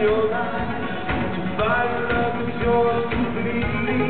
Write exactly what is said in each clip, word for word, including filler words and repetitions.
your life. To find love is yours completely.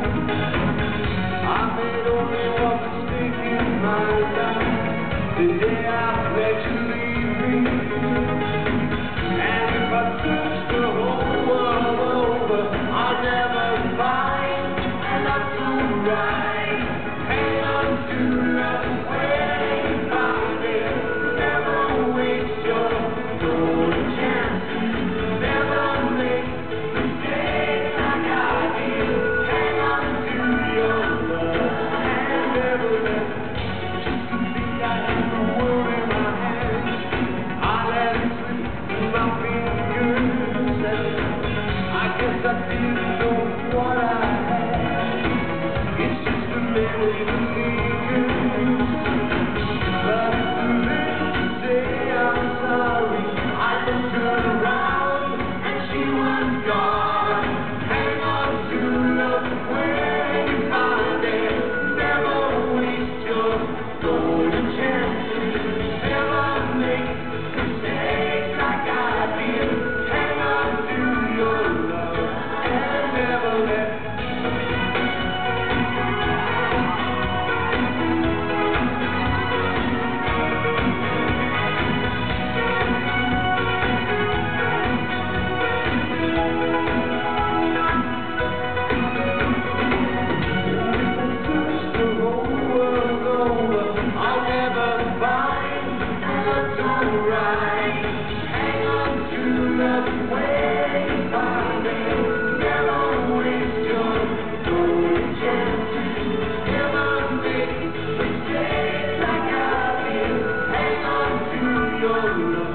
I made only one mistake in my life, the day I let you leave me. And if I search the whole world over, I'll never find a love so right. Hang on to love when you find it. Never waste your golden chances. Never make mistakes like I did. Hang on to your love and never let just to think I had the world in my hands. I let it slip through my fingers, and I guess I didn't know what I had. It's just a memory that lingers. But if the little say I'm sorry, I can turn around and she was gone. Hang on to love when you find it. Never waste your golden chances. Never make mistakes like I did. Hang on to your love and never let search the whole world over. I'll never find what's so right. Hang on to love when you find it. Never waste your golden chances. Never make mistakes like I did. Hang on to your love.